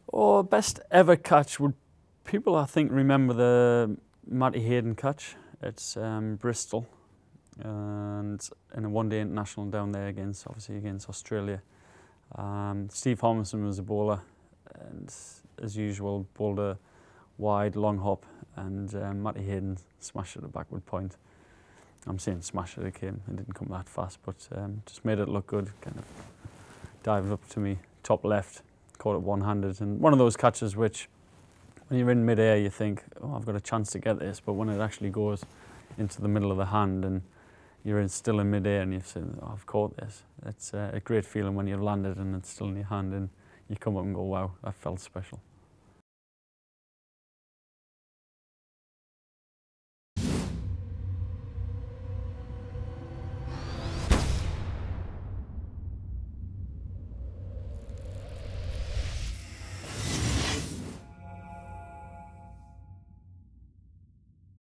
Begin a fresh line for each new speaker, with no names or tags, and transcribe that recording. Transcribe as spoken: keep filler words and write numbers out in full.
Oh, best ever catch would people I think remember the Matty Hayden catch. It's um, Bristol, and in a one-day international down there against obviously against Australia. Um, Steve Thomason was a bowler, and as usual bowled a wide long hop, and um, Matty Hayden smashed at a backward point. I'm saying smash it, it came, it didn't come that fast, but um, just made it look good. Kind of dived up to me top left, caught it one-handed, and one of those catches which, when you're in mid-air, you think, oh, I've got a chance to get this, but when it actually goes into the middle of the hand and you're in, still in mid-air and you've said, oh, I've caught this. It's uh, a great feeling when you've landed and it's still in your hand and you come up and go, wow, that felt special.